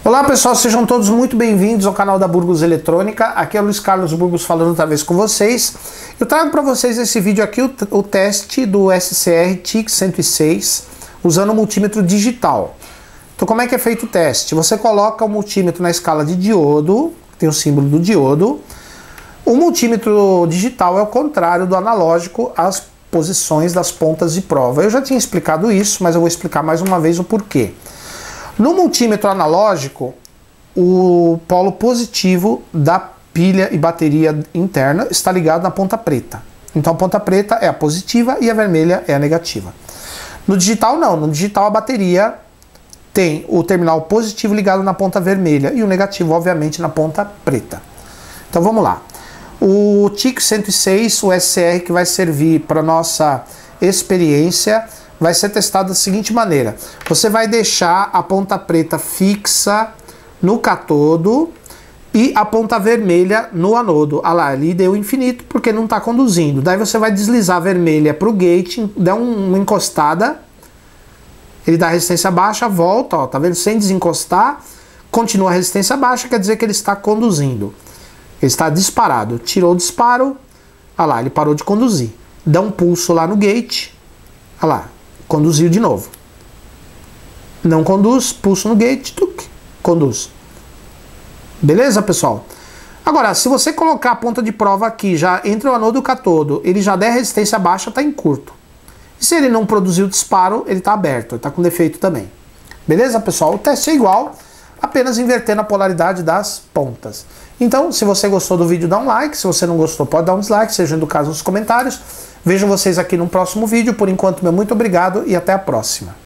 Olá pessoal, sejam todos muito bem-vindos ao canal da Burgos Eletrônica. Aqui é o Luiz Carlos Burgos falando outra vez com vocês. Eu trago para vocês nesse vídeo aqui o teste do SCR TIC106 usando o multímetro digital. Então como é que é feito o teste? Você coloca o multímetro na escala de diodo, tem o símbolo do diodo. O multímetro digital é o contrário do analógico, as posições das pontas de prova. Eu já tinha explicado isso, mas eu vou explicar mais uma vez o porquê. No multímetro analógico, o polo positivo da pilha e bateria interna está ligado na ponta preta. Então a ponta preta é a positiva e a vermelha é a negativa. No digital não, no digital a bateria tem o terminal positivo ligado na ponta vermelha e o negativo obviamente na ponta preta. Então vamos lá. O TIC106, o SCR que vai servir para nossa experiência, vai ser testado da seguinte maneira: você vai deixar a ponta preta fixa no catodo e a ponta vermelha no anodo. Ah lá, ali deu infinito porque não está conduzindo. Daí você vai deslizar a vermelha para o gate, dá uma encostada, ele dá resistência baixa, volta, ó, tá vendo? Sem desencostar, continua a resistência baixa, quer dizer que ele está conduzindo. Ele está disparado. Tirou o disparo, ah lá, ele parou de conduzir. Dá um pulso lá no gate, ah lá. Conduziu de novo. Não conduz, pulso no gate, tuc, conduz. Beleza, pessoal? Agora, se você colocar a ponta de prova aqui, já entre o anodo e o catodo, ele já der resistência baixa, está em curto. E se ele não produzir o disparo, ele está aberto, ele está com defeito também. Beleza, pessoal? O teste é igual, apenas invertendo a polaridade das pontas. Então, se você gostou do vídeo, dá um like. Se você não gostou, pode dar um dislike, seja do caso nos comentários. Vejo vocês aqui no próximo vídeo. Por enquanto, meu muito obrigado e até a próxima.